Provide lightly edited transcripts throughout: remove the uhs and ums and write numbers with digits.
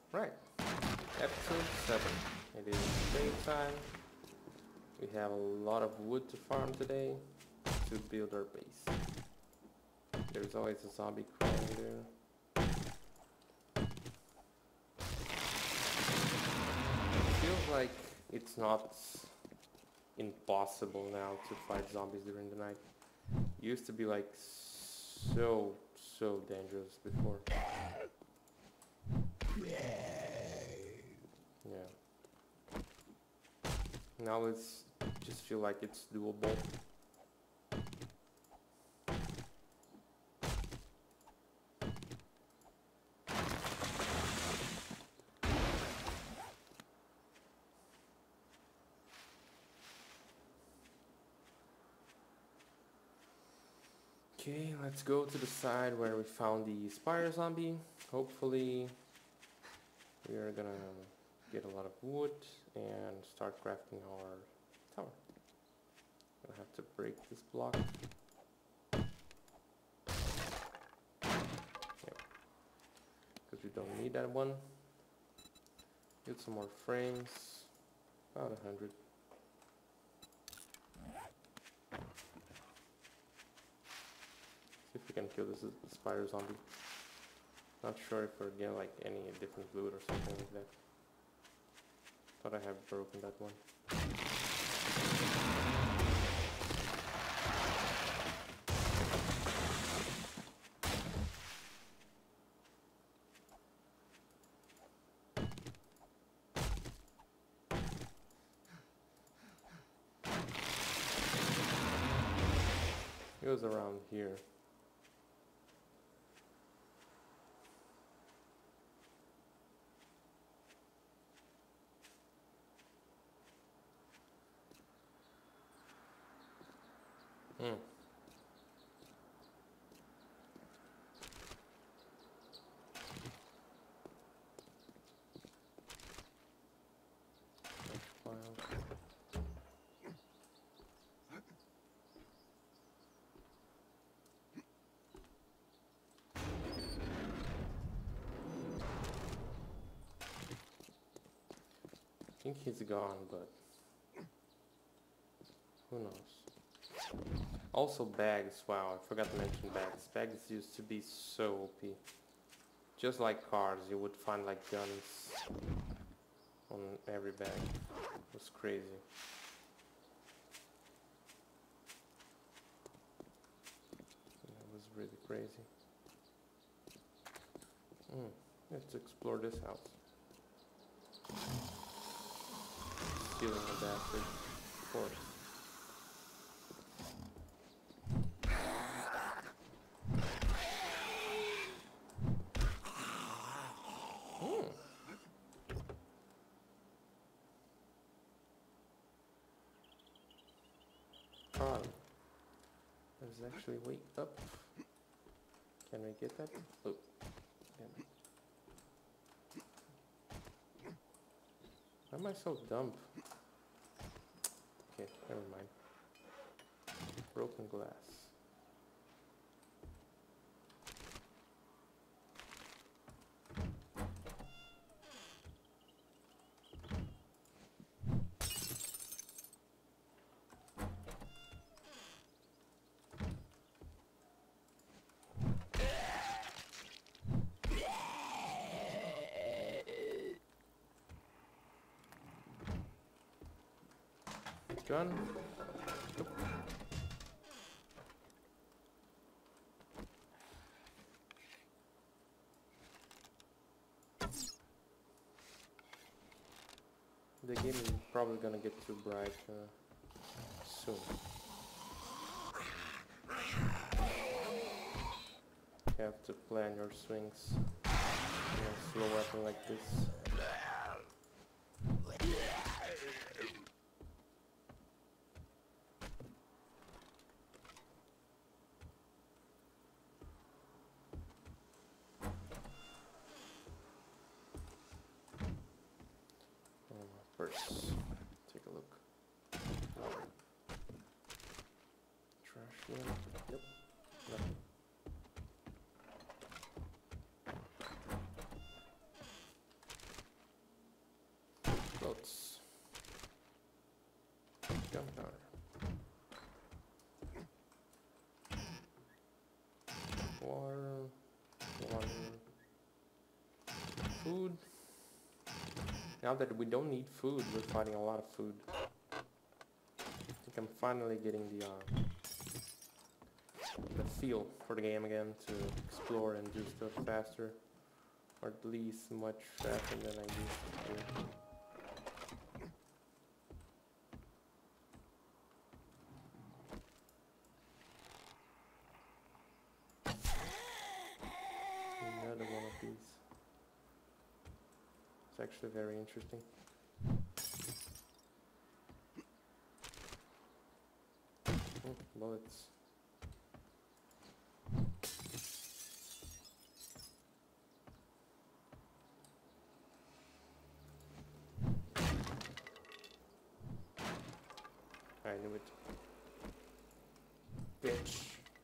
Right, episode 7. It is daytime. We have a lot of wood to farm today to build our base. There's always a zombie crawling there. It feels like it's not impossible now to fight zombies during the night. It used to be like so dangerous before. Yeah. Now it's just feel like it's doable. Okay, let's go to the side where we found the spire zombie. Hopefully we are gonna get a lot of wood and start crafting our tower. Gonna have to break this block. Because we don't need that one. Get some more frames. About 100. See if we can kill this spire zombie. Not sure if we're getting like any different loot or something like that. Thought I have broken that one. It was around here. I think he's gone, but who knows. Also bags, wow, I forgot to mention bags. Bags used to be so OP. Just like cars, you would find like guns on every bag. It was crazy. It was really crazy. Let's explore this house. Stealing a bastard, of course. Carl is actually waked up. Can we get that? Oh, damn it. Why am I so dumb? Okay, never mind. Broken glass. Gun. Nope. The game is probably gonna get too bright soon. You have to plan your swings. A slow weapon like this. First, take a look. Trash bin. Yep. Nothing. food. Now that we don't need food, we're finding a lot of food. I think I'm finally getting the feel for the game again, to explore and do stuff faster, or at least much faster than I used to do. Another one of these. It's actually very interesting. Bullets. I knew it. Bitch.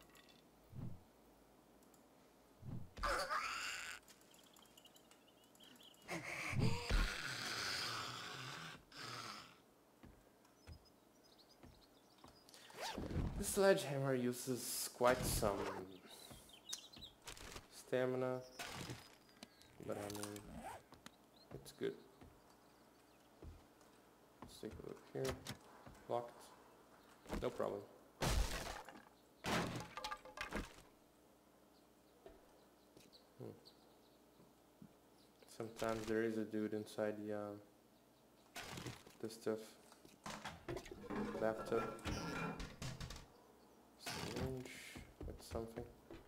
The sledgehammer uses quite some stamina, but I mean, it's good. Let's take a look here. Locked. No problem. Sometimes there is a dude inside the stuff. Bathtub. Syringe with something.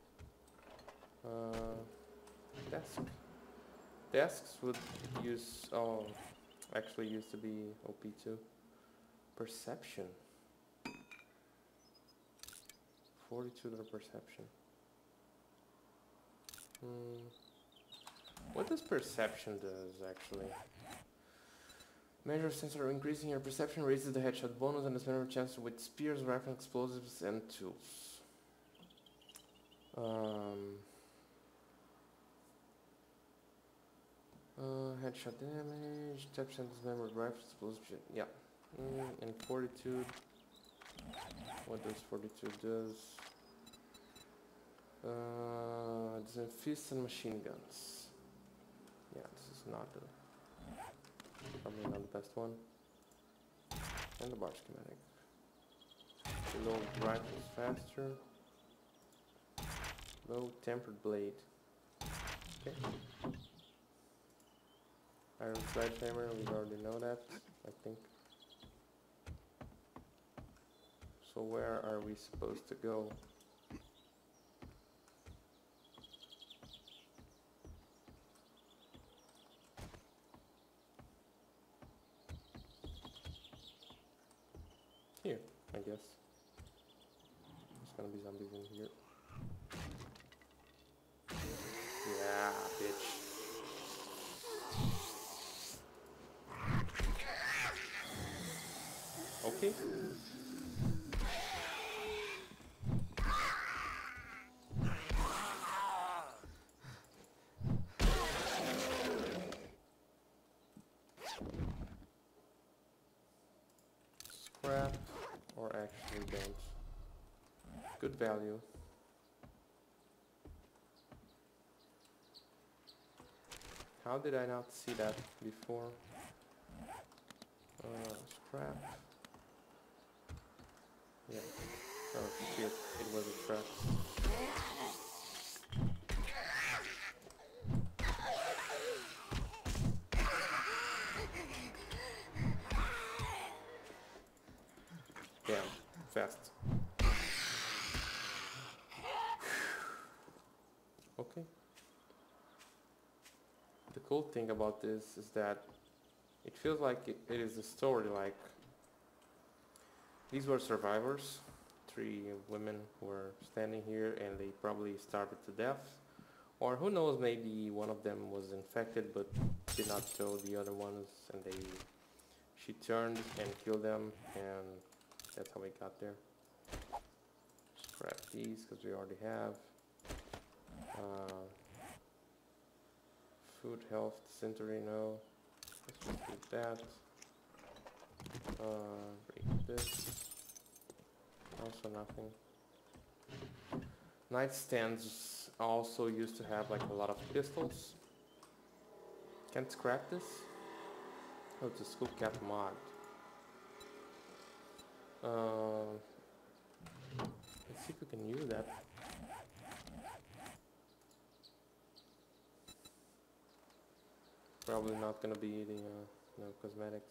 Desk. Desks would use, actually used to be OP too. Perception. 42 to the perception. What does perception does actually? Measure sensor increasing your perception raises the headshot bonus and the smaller chance with spears, rifles, explosives, and tools. Headshot damage, 10% dismember with rifles, explosives, shit. Yeah. And fortitude. What does fortitude does? Fists and machine guns. Yeah, this is not the, probably not the best one. And the bar schematic. Low rifles faster. Low tempered blade. Okay. Iron sledgehammer, we already know that, I think. So where are we supposed to go? Here, I guess. There's gonna be zombies in here. Yeah, bitch. Okay. Scrap, or actually don't. Good value. How did I not see that before? Scrap. Yeah. Oh shit, it was a trap. Damn, fast. Okay. The cool thing about this is that it feels like it is a story, like these were survivors, 3 women were standing here and they probably starved to death, or who knows, maybe one of them was infected but did not tell the other ones, and she turned and killed them, and that's how we got there. Scrap these because we already have. Food, health, dysentery, no. Let's just keep that. Break this. Also nothing. Nightstands also used to have like a lot of pistols. Can't scrap this? Oh, it's a school cap mod. Let's see if we can use that. Probably not gonna be the no cosmetics.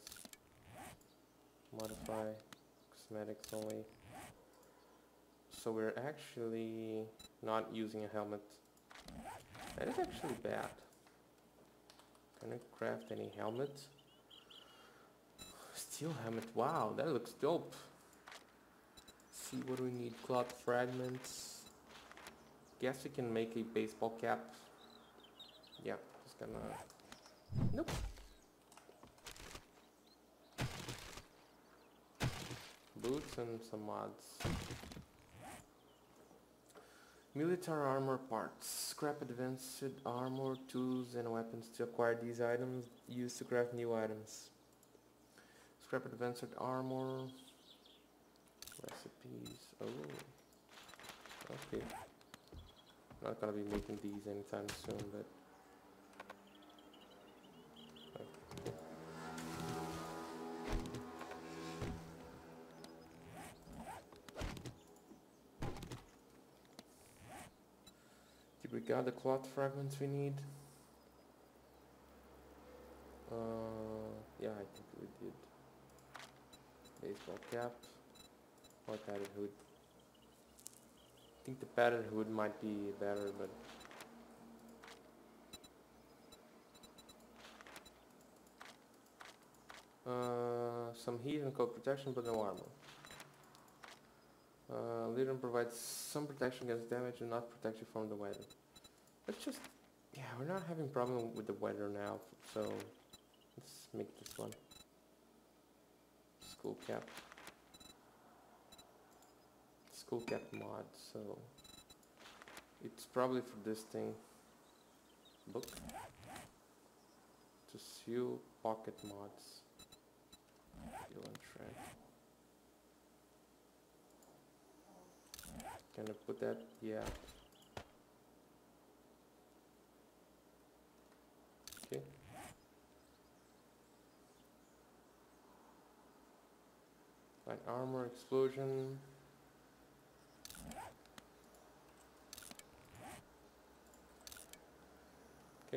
Modify cosmetics only. So we're actually not using a helmet. That is actually bad. Can I craft any helmet? Steel helmet. Wow, that looks dope. See what we need. Cloth fragments. Guess we can make a baseball cap. Yeah, just gonna. Nope. Boots and some mods. Military armor parts. Scrap advanced armor, tools and weapons to acquire these items. Used to craft new items. Scrap advanced armor. Recipes. Oh. Okay. Not gonna be making these anytime soon, but. Okay. We got the cloth fragments we need. Yeah, I think we did. Baseball cap or padded hood. I think the padded hood might be better, but some heat and cold protection, but no armor. Lydium provides some protection against damage and not protect you from the weather. Let's just, yeah, we're not having problem with the weather now, so let's make this one. School cap. School cap mod, so it's probably for this thing. Book. To seal pocket mods. Steel and shred. Can I put that? Yeah. Okay. Light armor, explosion. Okay.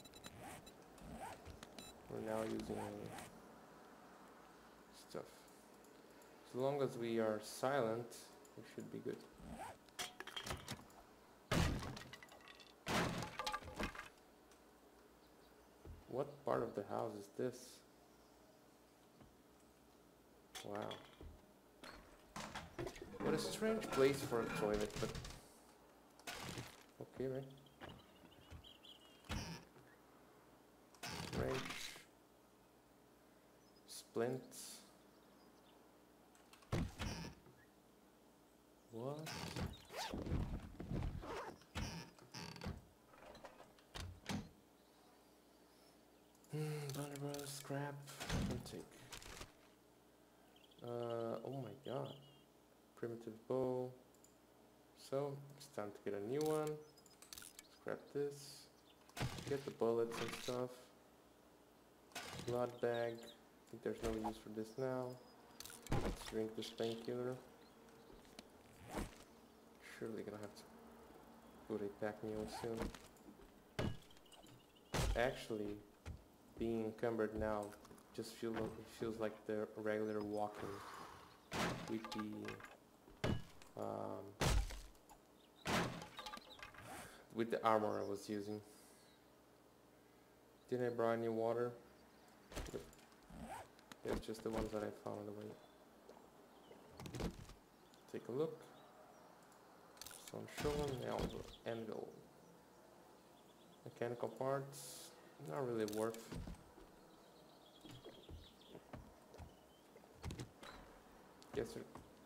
We're now using stuff. As long as we are silent, we should be good. What part of the house is this? Wow. What a strange place for a toilet, but okay, right? Wrench. Splints. What? Blunderbuss, scrap, take. Oh my god. Primitive bow. So, it's time to get a new one. Scrap this. Get the bullets and stuff. Blood bag. I think there's no use for this now. Let's drink this painkiller. Surely gonna have to put a pack mule soon. Actually, being encumbered now just feels like the regular walking with the armor I was using. Didn't I bring any water? Yep. It's just the ones that I found on the way. Take a look. Some shovel and gold. Mechanical parts, not really worth. Guess there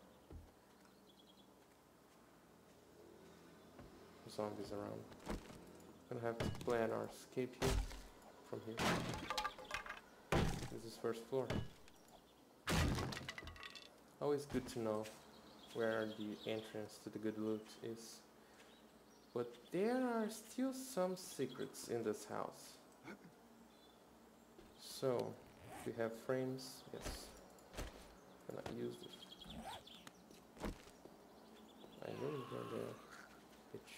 zombies around. Gonna have to plan our escape here from here. This is first floor. Always good to know where the entrance to the good loot is. But there are still some secrets in this house. So, we have frames. Yes. Can I use this? I knew you were there, bitch.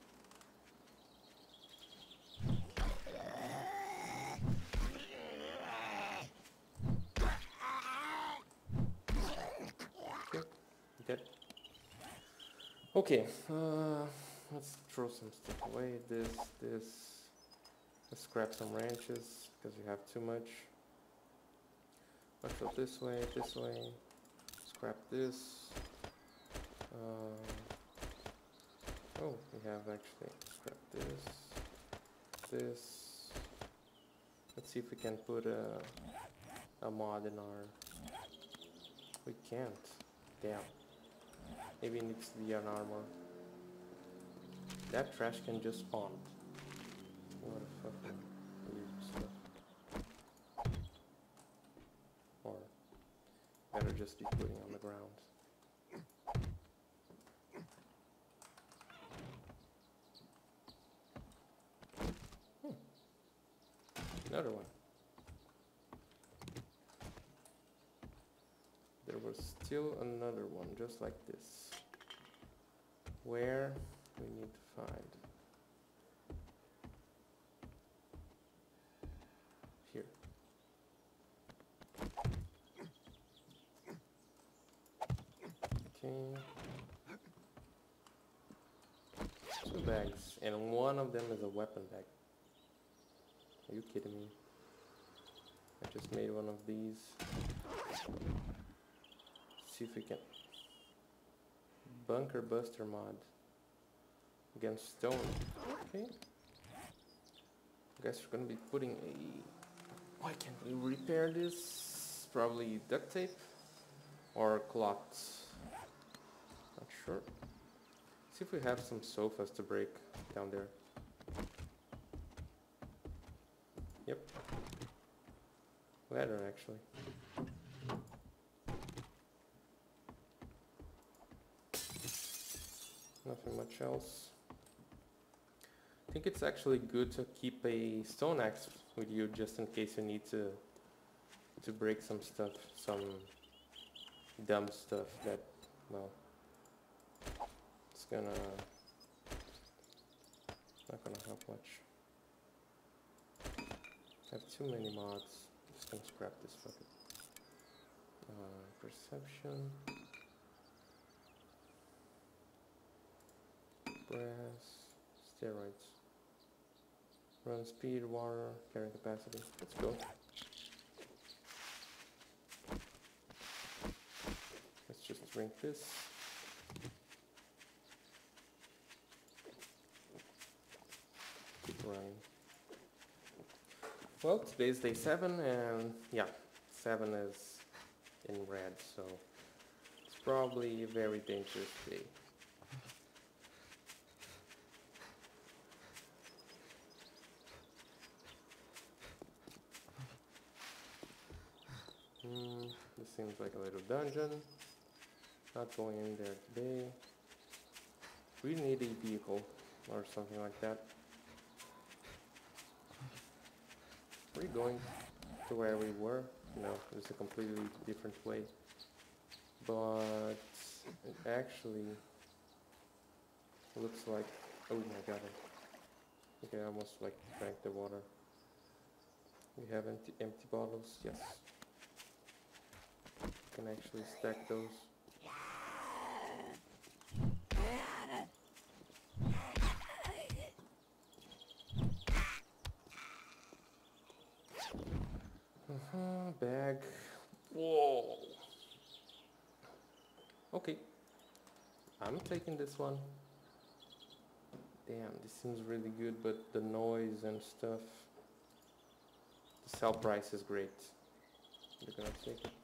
Okay, dead. Okay, let's throw some stuff away. This. Let's scrap some ranches because we have too much. Let's go this way. Scrap this. Oh, we have actually scrap this. Let's see if we can put a mod in our. We can't. Damn. Maybe it needs to be an armor. That trash can just spawn. What a fucking weird stuff. Or better just be putting on the ground. Another one. There was still another one just like this. Where we need to find. Here. Okay. 2 bags, and one of them is a weapon bag. Are you kidding me? I just made one of these. See if we can. Bunker Buster mod against stone. Okay. Guess we're gonna be putting a. Why can't we repair this? Probably duct tape or cloth. Not sure. See if we have some sofas to break down there. Yep. Ladder actually. Nothing much else. I think it's actually good to keep a stone axe with you just in case you need to break some stuff, some dumb stuff that, well, it's not gonna help much. I have too many mods. Just gonna scrap this fucker. Perception. Brass. Steroids. Run speed, water, carrying capacity. Let's go. Let's just drink this. Keep running. Well, today's day 7 and yeah, 7 is in red, so it's probably a very dangerous day. This seems like a little dungeon. Not going in there today. We need a vehicle or something like that. We're going to where we were. No, it's a completely different way. But it actually looks like. Oh my god. Okay, I almost like drank the water. We have empty bottles. Yes. Can actually stack those. Bag. Whoa. Okay. I'm taking this one. Damn, this seems really good, but the noise and stuff. The sell price is great. You're gonna take it.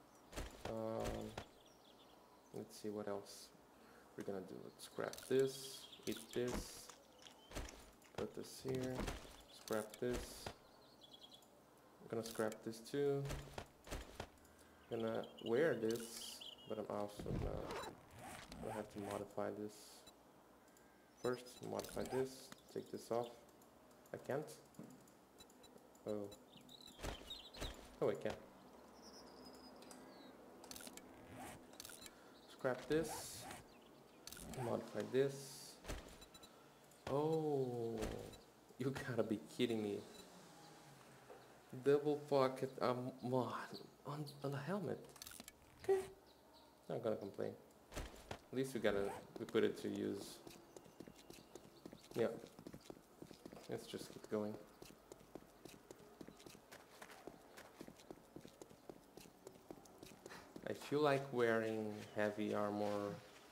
Let's see what else we're gonna do. Let's scrap this, eat this, put this here, scrap this. I'm gonna scrap this too. I'm gonna wear this, but I'm also gonna have to modify this. First, modify this, take this off. I can't. Oh. Oh, I can. Scrap this. Modify this. Oh, you gotta be kidding me. Double pocket mod on the helmet. Okay, not gonna complain. At least we put it to use. Yeah, let's just keep going. I feel like wearing heavy armor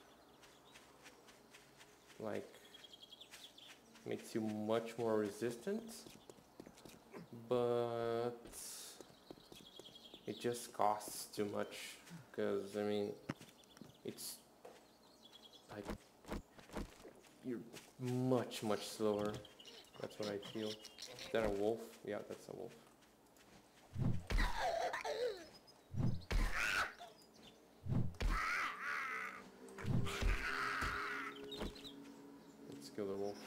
like makes you much more resistant, but it just costs too much, because I mean it's like you're much slower. That's what I feel. Is that a wolf? Yeah, that's a wolf. Let's kill the wolf.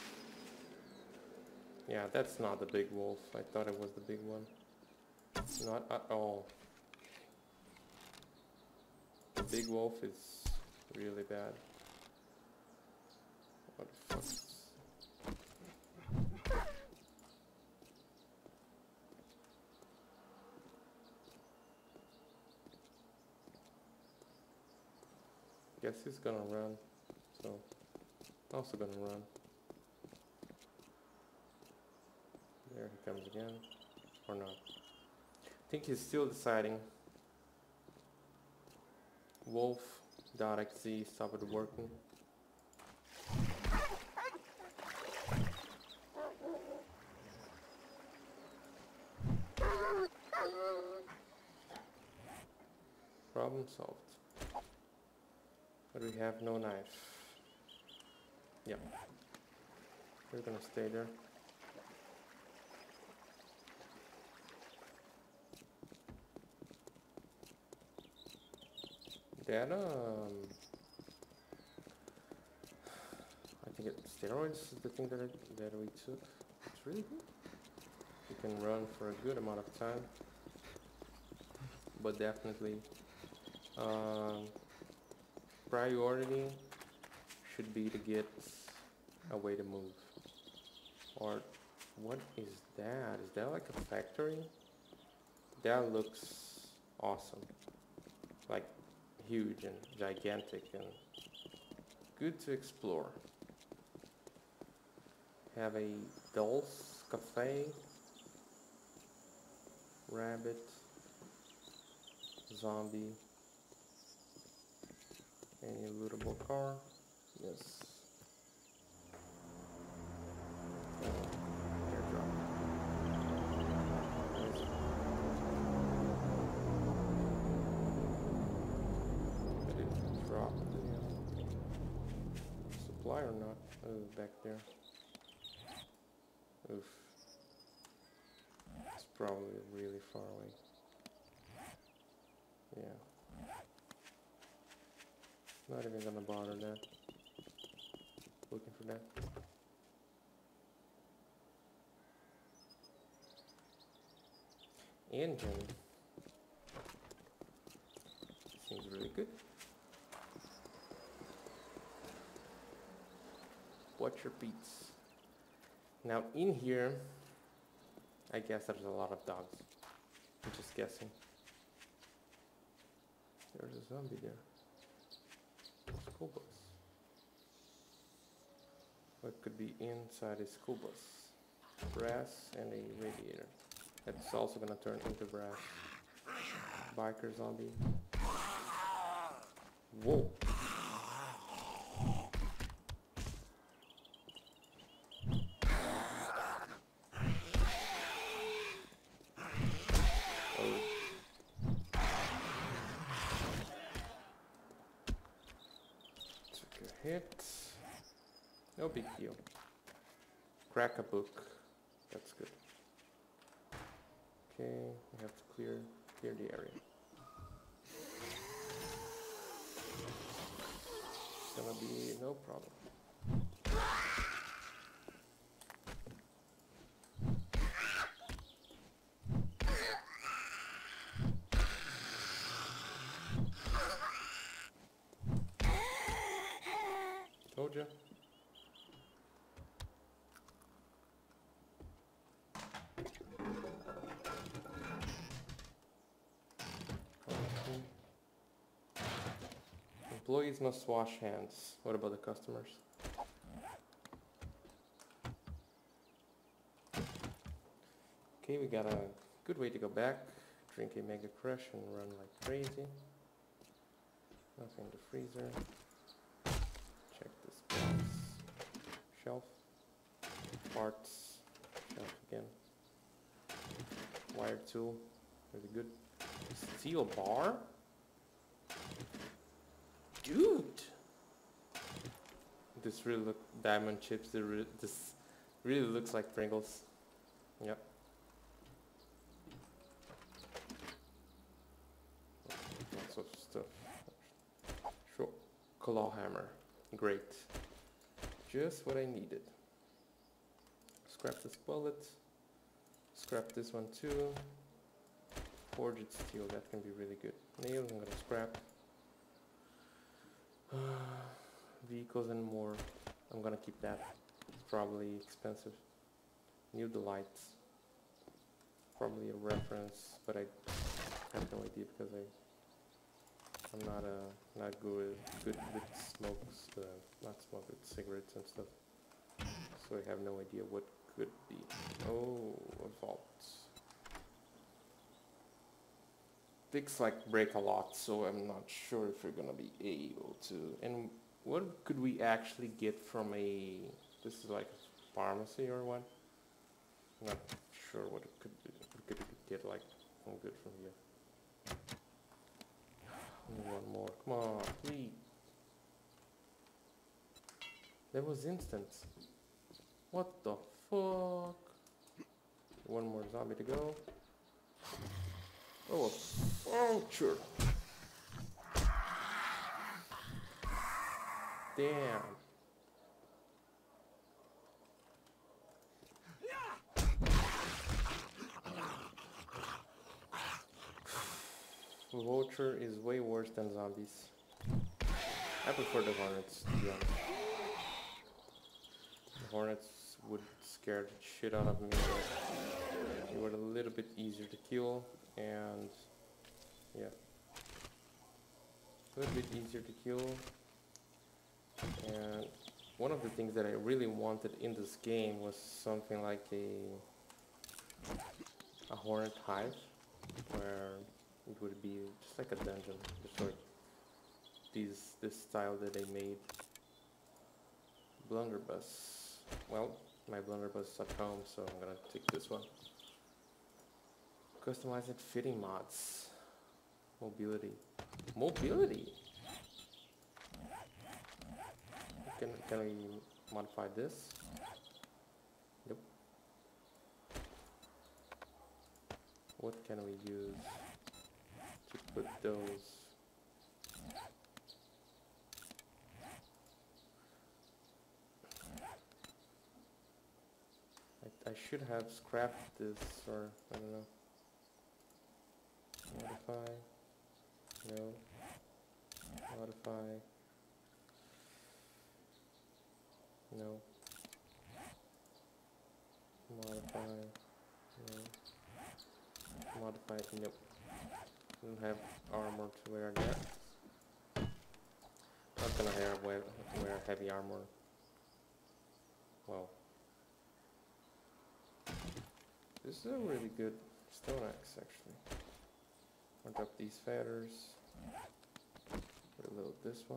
Yeah, that's not the big wolf. I thought it was the big one. Not at all. The big wolf is really bad. What the fuck? Guess he's gonna run, so also gonna run. There he comes again, or not. I think he's still deciding. Wolf.exe stopped working. Problem solved. But we have no knife. Yeah. We're gonna stay there. That I think steroids is the thing that we took. It's really good. You can run for a good amount of time, but definitely priority should be to get a way to move. Or what is that? Is that like a factory? That looks awesome. Like huge and gigantic and good to explore. Have a Dulce cafe, rabbit, zombie, any lootable car. Yes. Airdrop. Nice. I didn't drop the supply or not. Oh, back there. Oof. It's probably really far away. Yeah. Not even gonna bother that. Looking for that. Engine. Seems really good. Watch your beats. Now in here, I guess there's a lot of dogs. I'm just guessing. There's a zombie there. School bus. What could be inside a school bus? Brass and a radiator. That's also gonna turn into brass. Biker zombie. Whoa. Hit. No big deal. Crack a book. That's good. Okay, we have to clear the area. It's gonna be no problem. Told you. Employees must wash hands. What about the customers? Okay, we got a good way to go back. Drink a mega crush and run like crazy. Nothing in the freezer. Check this box. Shelf. Parts. Shelf again. Wire tool. Really good. Steel bar? Dude! This really look diamond chips. This really looks like Pringles. Yep. Lots of stuff. Sure. Claw hammer. Great. Just what I needed. Scrap this bullet. Scrap this one too. Forged steel, that can be really good. Nails, I'm gonna scrap. Vehicles and more. I'm gonna keep that. It's probably expensive. New delights. Probably a reference, but I have no idea because I'm not good with smokes. Not smoke with cigarettes and stuff. So I have no idea what could be. Oh, a vault. Things like break a lot, so I'm not sure if we're gonna be able to. And what could we actually get from a? This is like a pharmacy or what? I'm not sure what it could be. What could get like good from here? Only one more. Come on, please. That was instant. What the fuck? One more zombie to go. Oh, sure. Damn. Vulture is way worse than zombies. I prefer the hornets, to be honest. The hornets would scare the shit out of me. They were a little bit easier to kill, and yeah, a little bit easier to kill. And one of the things that I really wanted in this game was something like a hornet hive, where it would be just like a dungeon, just like this style that they made. Blunderbuss. Well, my blunderbuss is at home, so I'm gonna take this one. Customized fitting mods. Mobility. Mobility? Can we modify this? Nope. What can we use to put those? I should have scrapped this, or I don't know. Modify. No. Modify. No. Modify. No. Modify. Nope. Don't have armor to wear that. Not gonna wear heavy armor. Well. This is a really good stone axe, actually. I'll drop these feathers. Reload this one.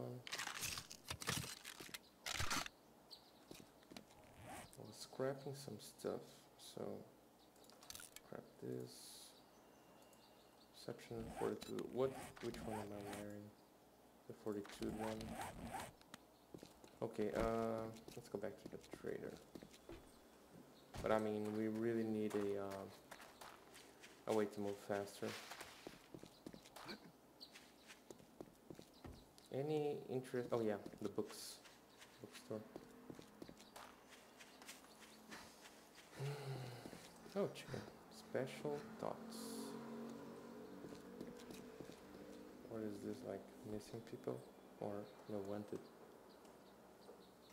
I was scrapping some stuff, so scrap this. Section 42. Which one am I wearing? The 42 one. Okay, let's go back to the trader. But I mean, we really need a way to move faster. Any interest? Oh yeah, the bookstore. Oh, chicken. Special thoughts. What is this, like missing people or no wanted?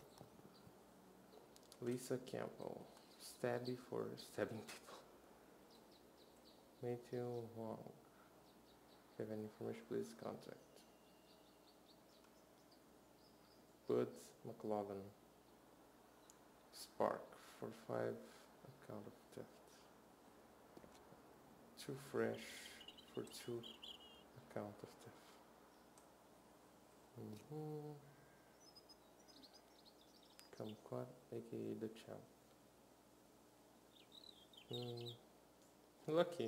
Lisa Campbell. Stabby for stabbing people. Matthew Wong. If you have any information, please contact. Bud McLaughlin. Spark for 5 account of theft. Too fresh for 2 account of theft. Kumquat, aka the champ. Lucky.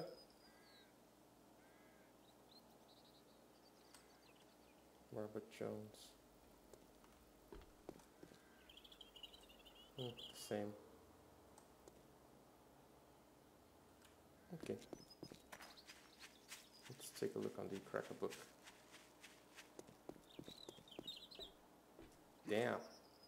Robert Jones. Same. Okay. Let's take a look on the cracker book. Damn.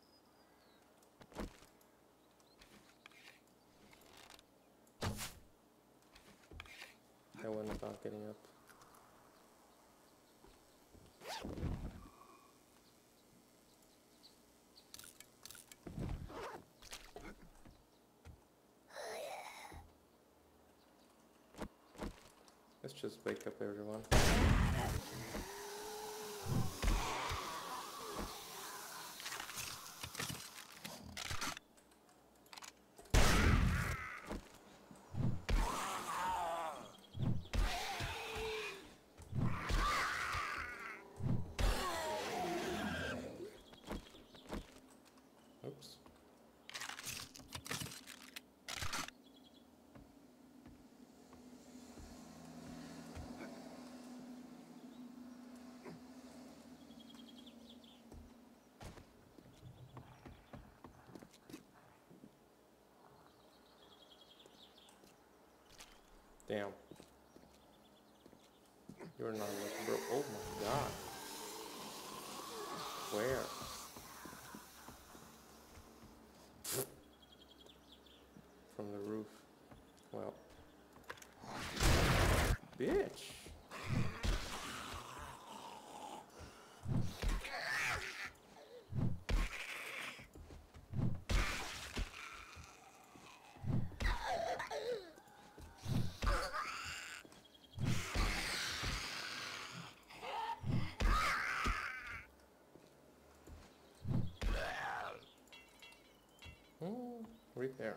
I went about getting up. Let's just wake up everyone. Oops. Damn. You're not lucky, bro. Oh my god. Where? From the roof. Well. Bitch! Repair.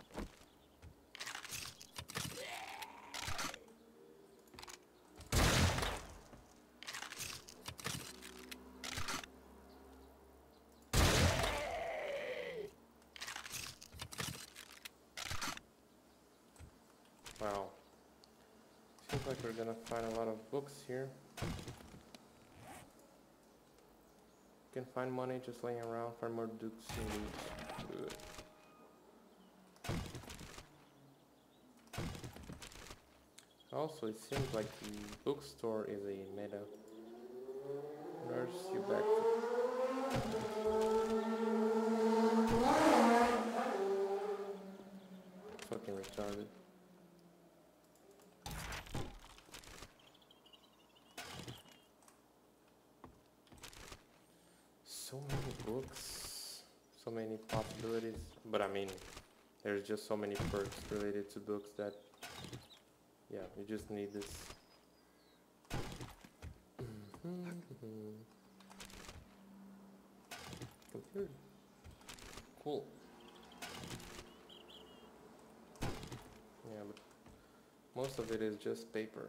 Wow. Seems like we're gonna find a lot of books here. You can find money just laying around, find more dukes and loot. Good. Also, it seems like the bookstore is a meta. Nurse, you back to... Fucking retarded. So many books, so many possibilities, but I mean, there's just so many perks related to books that, yeah, you just need this. Computer. Cool. Yeah, but most of it is just paper.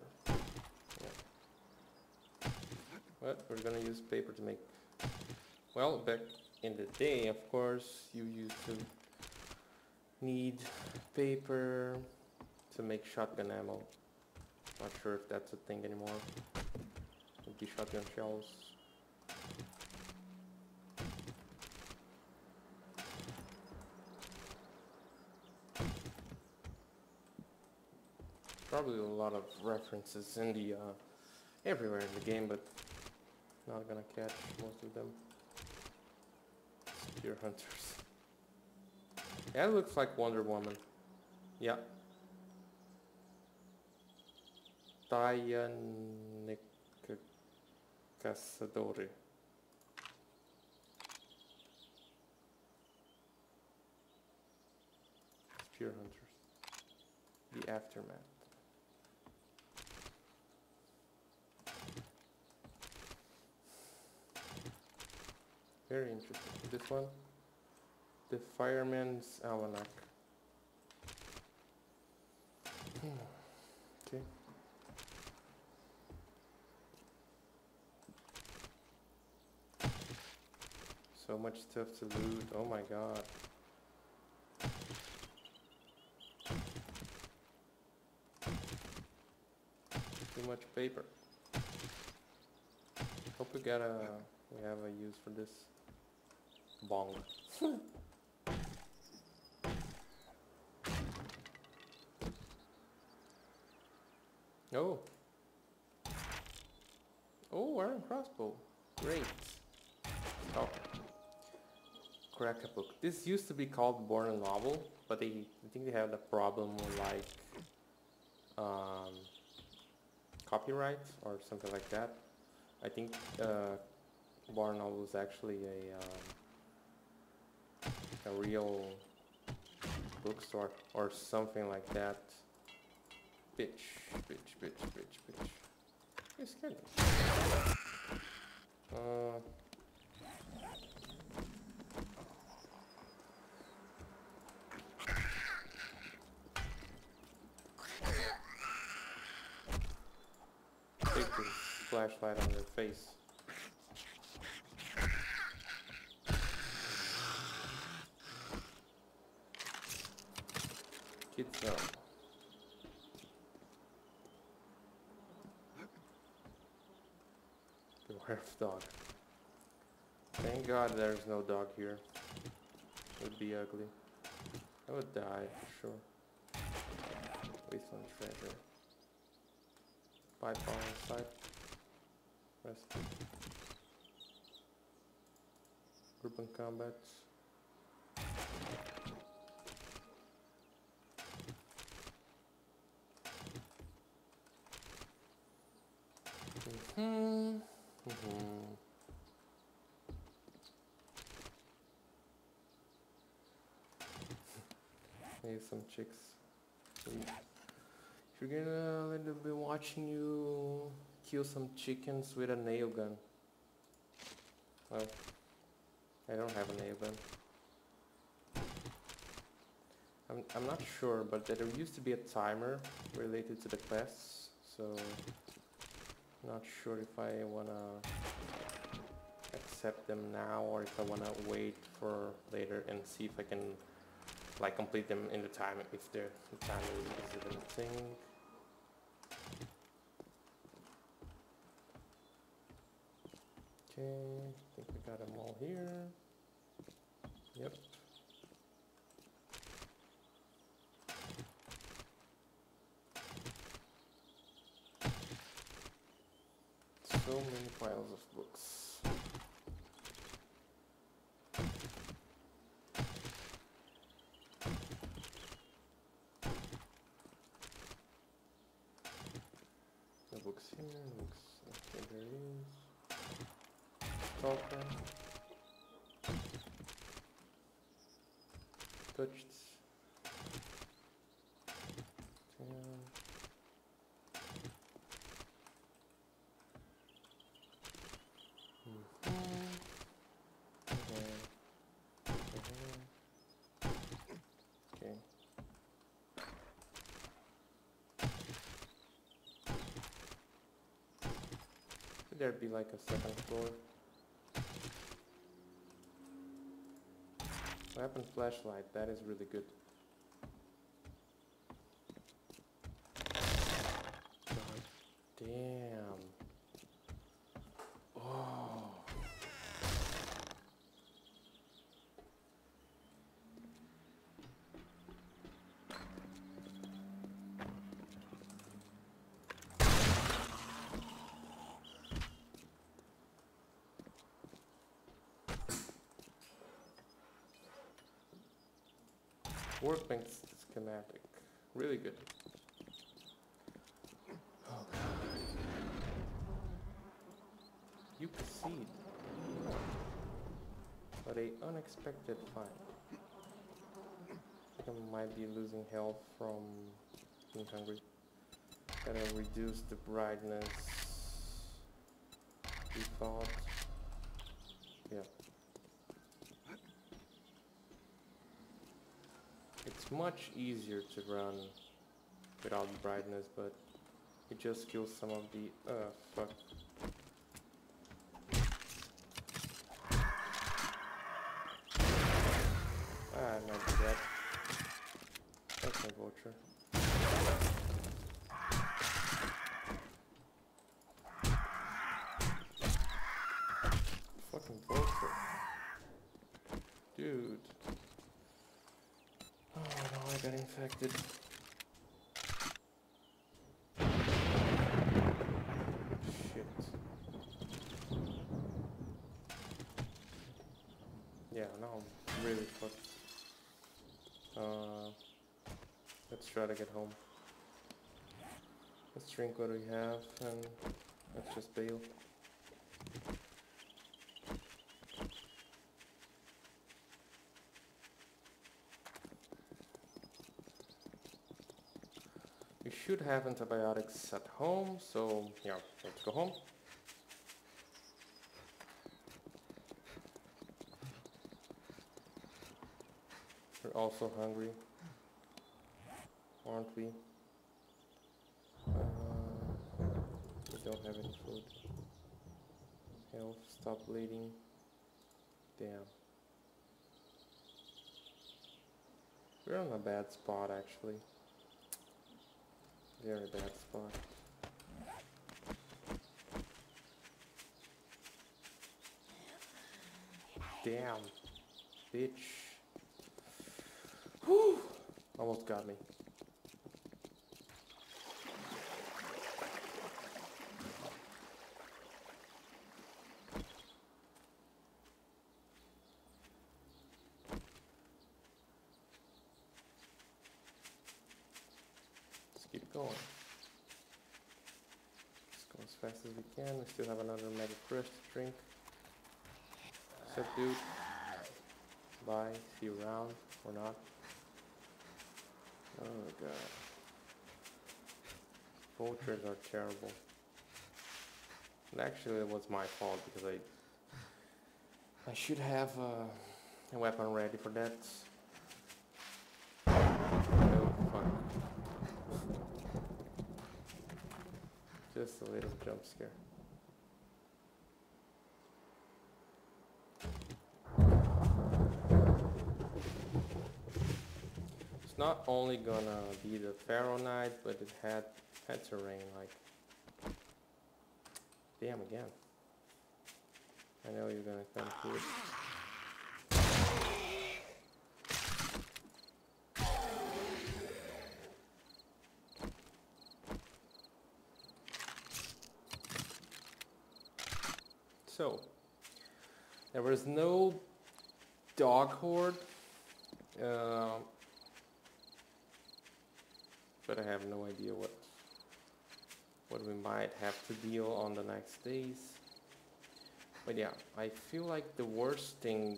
Yeah. But we're gonna use paper to make... Well, back in the day, of course, you used to need paper to make shotgun ammo. Not sure if that's a thing anymore. Would be shotgun shells. Probably a lot of references in the everywhere in the game, but not gonna catch most of them. Spear hunters. Yeah, it looks like Wonder Woman. Yeah. Die A19.3. aftermath. Very interesting. This one, the Fireman's Almanac. Okay. So much stuff to loot. Oh my god. Too much paper. Hope we have a use for this. Bong. Oh. Oh, iron crossbow. Great. Oh. Crack a book. This used to be called Born a Novel, but I think they had a problem with like copyright or something like that. I think Born a Novel is actually a real bookstore or something like that. Bitch. You scared me. Take this flashlight on their face. Kids zone. Beware of dog. Thank God there's no dog here. It would be ugly. I would die for sure. Wasteland treasure. Pipe on side. Rescue. Urban combat. Maybe some chicks. If you're gonna let them be watching you kill some chickens with a nail gun. Well, I don't have a nail gun. I'm not sure, but there used to be a timer related to the quests, so not sure if I wanna accept them now or if I wanna wait for later and see if I can like complete them in the time if the timer is even a thing. Okay, I think we got them all here. Yep. So many piles of books. No books here, books. Okay, there is. Stalker. Touched. Okay. Could there be like a second floor? Weapon flashlight, that is really good. God damn. Oh. Workbench schematic, really good. Oh God. You proceed. But a unexpected find. I think I might be losing health from Being hungry. Gotta reduce the brightness. Default. Yeah. It's much easier to run without brightness, but it just kills some of the fuck. Ah, not that. That's my vulture. Fucking vulture. Dude. Oh no, I got infected. Shit. Yeah, now I'm really fucked. Let's try to get home. Let's drink what we have and let's just bail. We should have antibiotics at home, so yeah, let's go home. We're also hungry, aren't we? We don't have any food. Health, stop bleeding. Damn. We're on a bad spot actually. Very bad spot. Damn. Bitch. Whew. Almost got me. Let's keep going. Let's go as fast as we can. We still have another mega fresh to drink. What's up, dude? Bye. See you around or not. Oh god. Vultures are terrible. And actually it was my fault because I should have a weapon ready for that. Oh fuck. Just a little jump scare. It's not only gonna be the Pharaoh Knight, but it had to rain like damn again. I know you're gonna come through it. So there was no dog horde, but I have no idea what we might have to deal on the next days. But yeah, I feel like the worst thing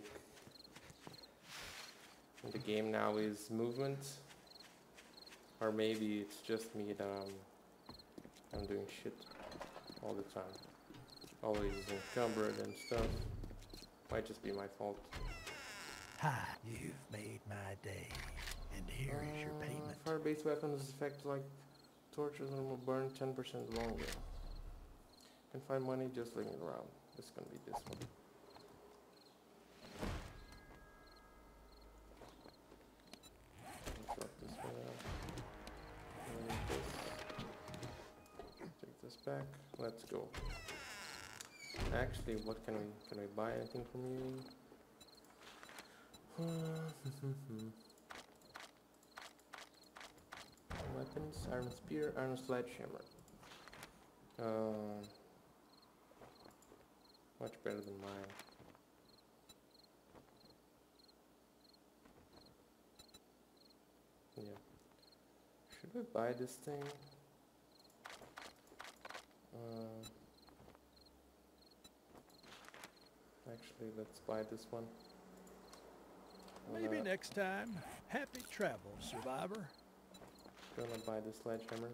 in the game now is movement, or maybe it's just me that I'm doing shit all the time. Always encumbered and stuff. Might just be my fault. Hi, you've made my day, and here is your payment. Fire-based weapons affect like torches and will burn 10% longer. Can find money just looking around. This is gonna be this one. Drop this one out. Take this back. Let's go. Actually, what can we buy anything from you? Weapons, iron spear, iron sledgehammer. Much better than mine. Yeah. Should we buy this thing? Actually, let's buy this one. Maybe next time. Happy travels, survivor. gonna buy the sledgehammer.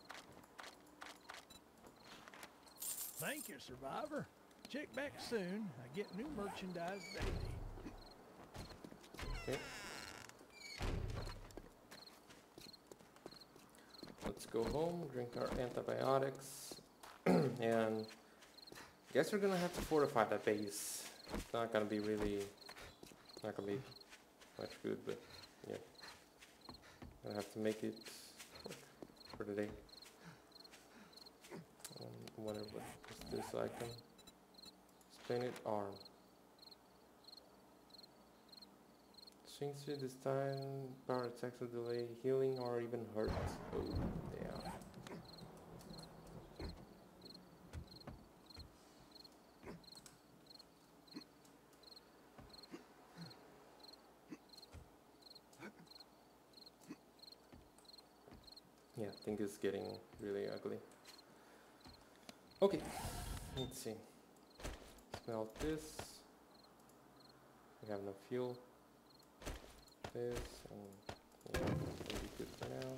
Thank you, survivor. Check back soon. I get new merchandise daily. Okay. Let's go home, drink our antibiotics, and guess we're gonna have to fortify that base. It's not gonna be not gonna be much good, but yeah. Gonna have to make it work for today. Whatever is this icon? Splendid arm. Swings through this time, power attacks will delay healing or even hurt. Oh, yeah. Yeah, I think it's getting really ugly. Okay, let's see. Smelt this. We have no fuel. This, and yeah, it'll be good for now.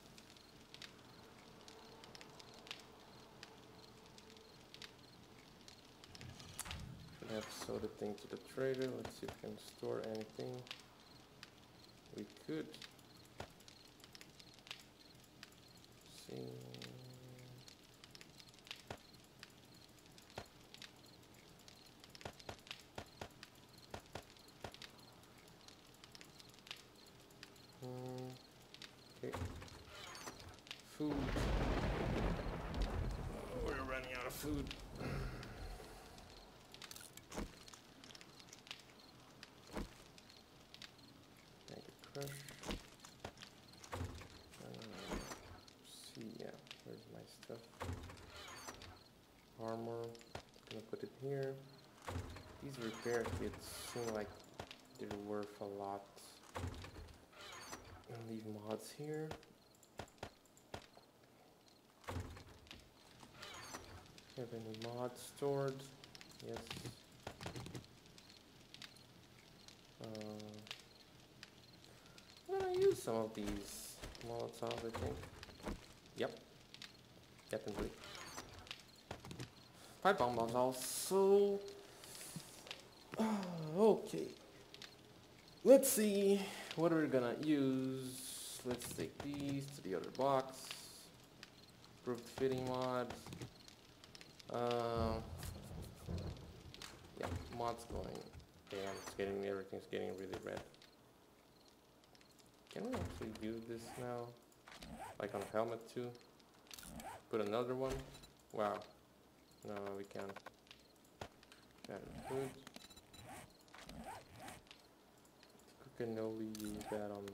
Should have sold the thing to the trader. Let's see if we can store anything. We could. See. Okay. Food. We're running out of food. Make it crush. See, yeah, where's my stuff? Armor. Gonna put it here. These repair kits seem like they're worth a lot. Gonna leave mods here. Have any mods stored? Yes. I'm gonna use some of these Molotovs, I think. Yep. Definitely. Pipe bomb was also... okay. Let's see what we're gonna use. Let's take these to the other box. Improved fitting mod. Yeah, mod's going. Damn, everything's getting really red. Can we actually use this now? Like on a helmet too? Put another one? Wow. No, we can't. Got it. Good. We can only use that on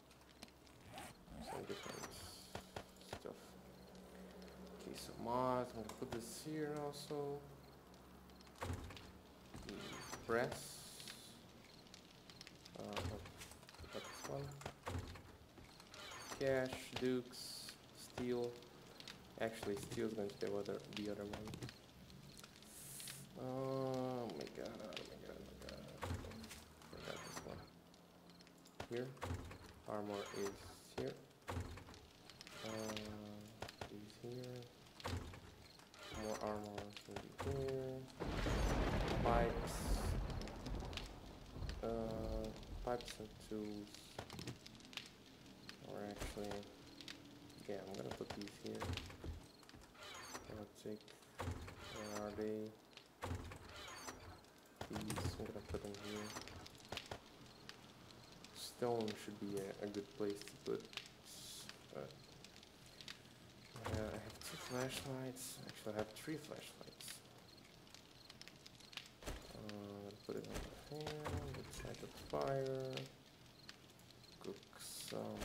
some different stuff. Okay, so mods, I'm gonna put this here also. The press. Put this one. Cash, dukes, steel. Actually, steel's going to be the other one. Oh my god, oh my god, oh my god. Forgot this one. Here. Armor is here. Is here. More armor is here. Pipes. Pipes and tools. Or actually, yeah, I'm gonna put these here. I'll take, where are they? These, I'm gonna put them here. Stone should be a good place to put. I have 2 flashlights. Actually, I have 3 flashlights. Put it on the hand. Let's light the fire. Cook some.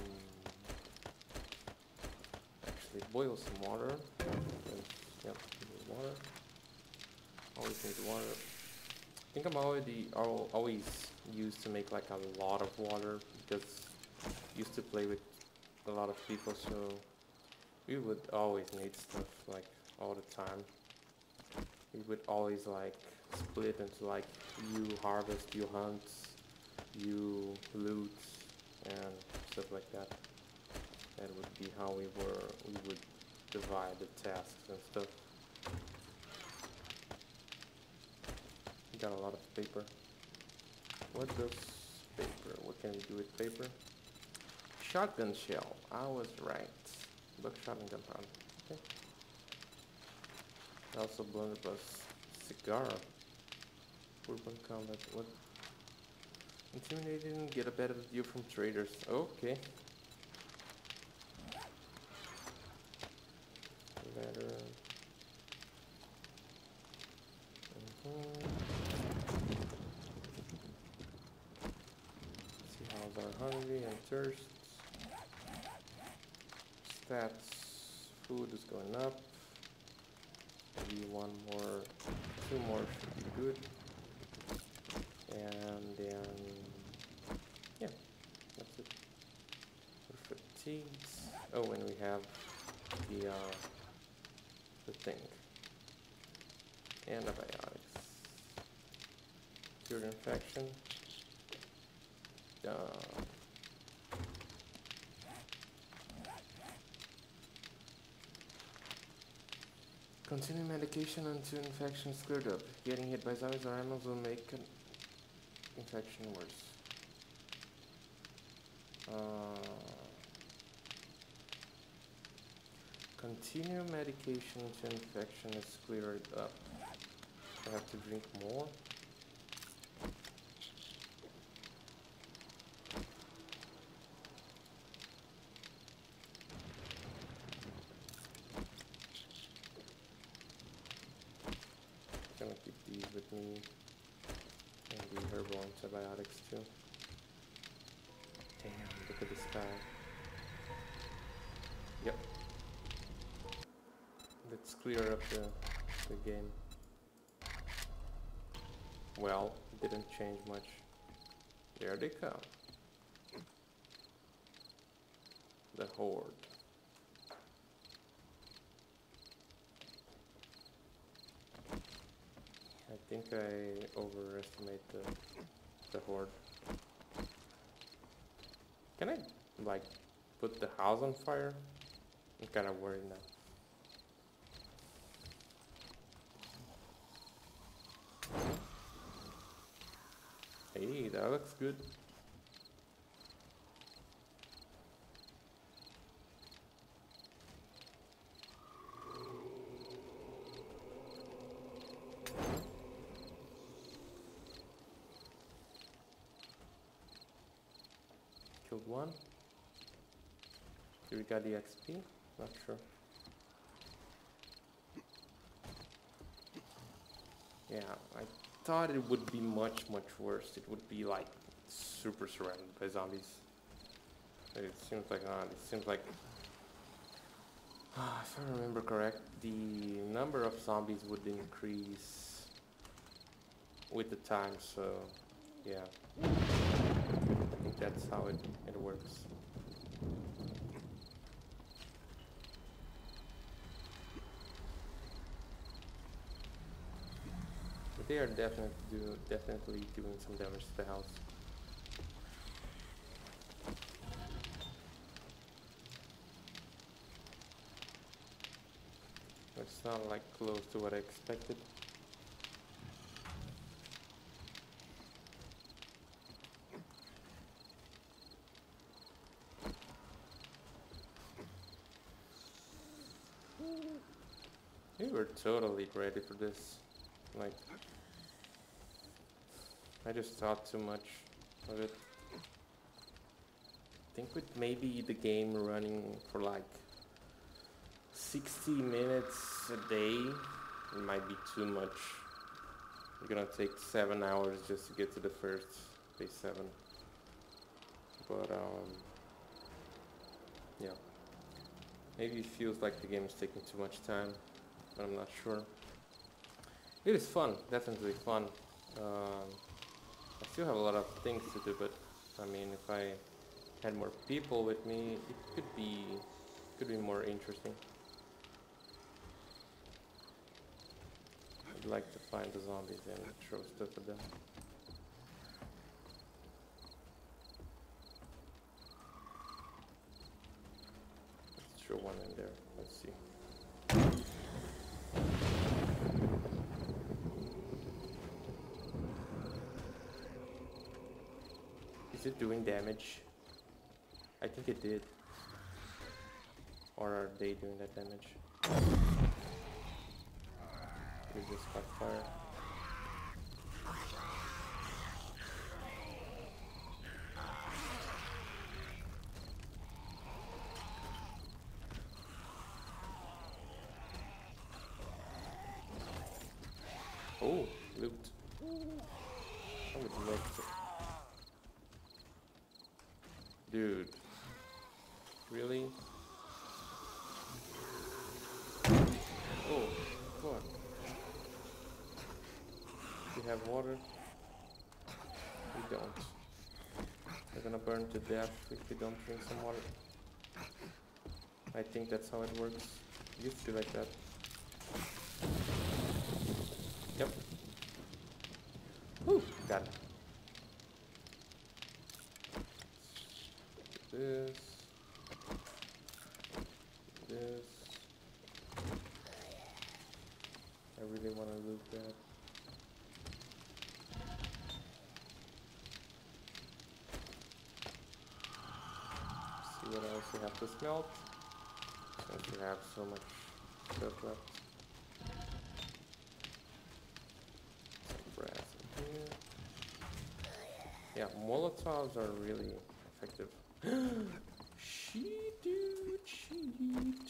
Actually, boil some water. Yep, water. Always need water. I think I'm always used to make like a lot of water because I used to play with a lot of people, so we would always need stuff like all the time. We would always like split into like you harvest, you hunt, you loot and stuff like that. That would be how we would divide the tasks and stuff. Got a lot of paper. What does paper? What can we do with paper? Shotgun shell. I was right. Buckshot and gunpowder. Okay. Also blunderbuss. Cigar. Urban combat. What? Intimidating. Get a better view from traders. Okay. Better. See how's our hungry and thirst. Stats. Food is going up. Maybe one more, 2 more should be good. And then, yeah, that's it. For fatigues. Oh, and we have the thing. Antibiotics. Cured infection. Done. Continue medication until infection is cleared up. Getting hit by zombies or animals will make an infection worse. Continue medication until infection is cleared up. I have to drink more. Gonna keep these with me, and the herbal antibiotics too. Damn, look at the sky. Yep. Let's clear up the game. Well, it didn't change much. There they come. The horde. I think I overestimate the horde. Can I, like, put the house on fire? I'm kind of worried now. Hey, that looks good. Killed one. Do we got the XP? Not sure. Yeah, I thought it would be much worse. It would be like super surrounded by zombies. But it seems like not. It seems like, if I remember correct, the number of zombies would increase with the time. So yeah, I think that's how it works. They are definitely doing some damage to the house. It's not like close to what I expected. We were totally ready for this. Like, I just thought too much of it. I think with maybe the game running for like 60 minutes a day, it might be too much. You're gonna take 7 hours just to get to the first day 7. But yeah, maybe it feels like the game is taking too much time, but I'm not sure. It is fun, definitely fun. I still have a lot of things to do, but I mean, if I had more people with me, it could be more interesting. I'd like to find the zombies and throw stuff at them. Is it doing damage? I think it did. Or are they doing that damage? We just got fire. Oh, loot. I would love to. Dude. Really? Oh, fuck. We have water? We don't. We're gonna burn to death if we don't drink some water. I think that's how it works. It used to be like that. Yep. Whew, got it. This. This. I really want to loot that. See what else we have to smelt. Since we have so much stuff left. Some brass in here. Yeah, Molotovs are really effective. Cheat, dude, cheat.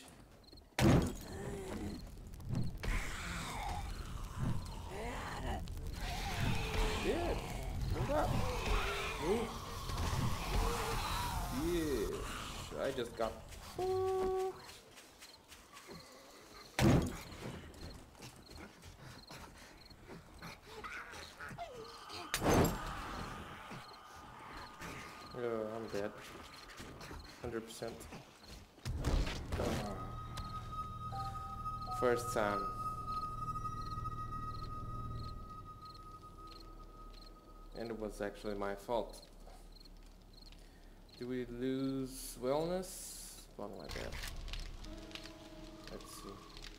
Shit, move up. Move. Yeah, I just got fucked. Oh, I'm dead. 100%. First time. And it was actually my fault. Do we lose wellness? One like that. Let's see.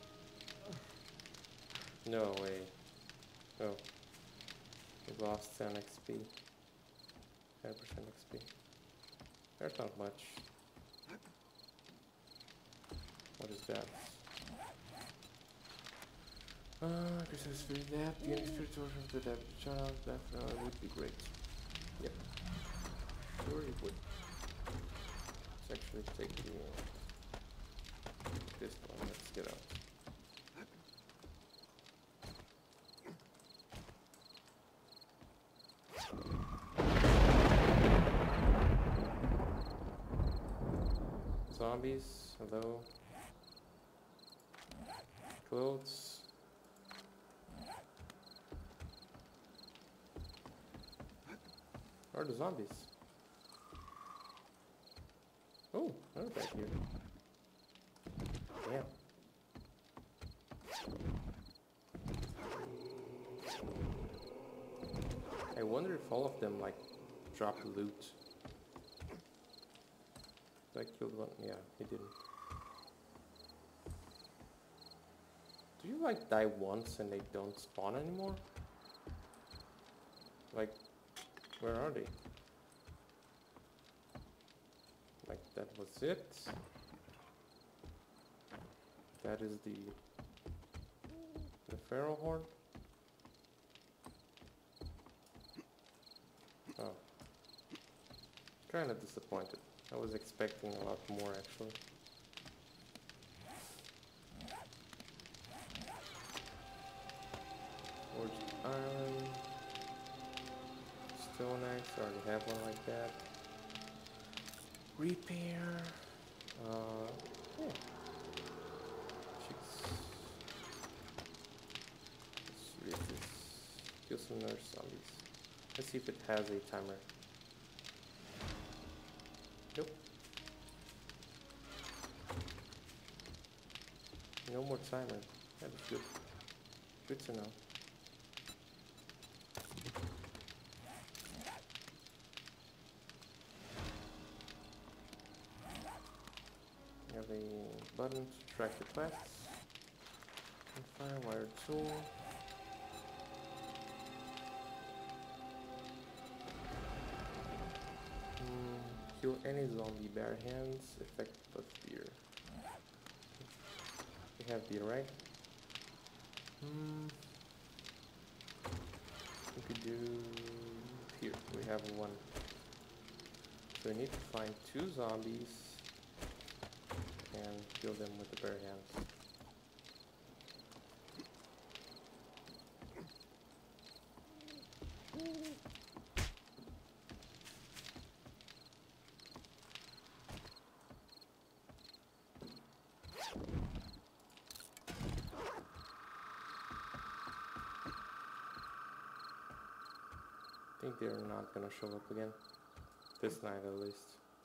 No way. Oh. We lost 10 XP. 10% XP. That's not much. What is that? This is very that. The spiritual from the dead child. That would be great. Yep. Sure it would. Let's actually take this one. Let's get out. Zombies, hello. Clothes. Where are the zombies? Oh, they're back here. Damn. I wonder if all of them like drop loot. I killed one. Yeah, he didn't. Do you like die once and they don't spawn anymore? Like, where are they? Like, that was it. That is the feral horde. Oh, kind of disappointed. I was expecting a lot more actually. Forged iron, stone axe. I already have one like that. Repair. Yeah. Chicks. Let's read this. Kill some nurse zombies. Let's see if it has a timer. Nope. No more timer. That is good. Good to know. We have a button to track the quests. And firewire tool. Kill any zombie, bare hands, effect plus beer. We have beer, right? We could do here. We have one. So we need to find 2 zombies and kill them with the bare hands. I think they're not gonna show up again. This night at least.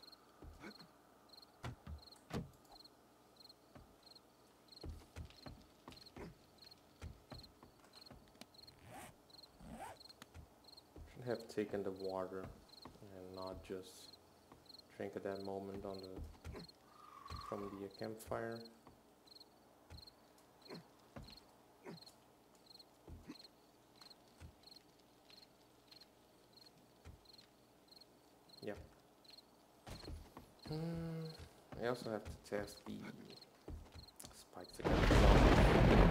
Should have taken the water and not just drink at that moment on the from the campfire. Yep. I also have to test the spikes against the zombies.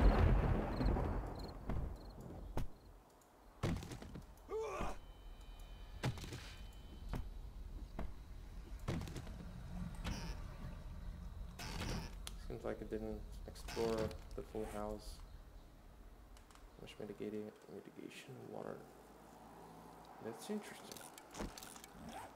Seems like it didn't explore the full house. Much mitigation water. That's interesting.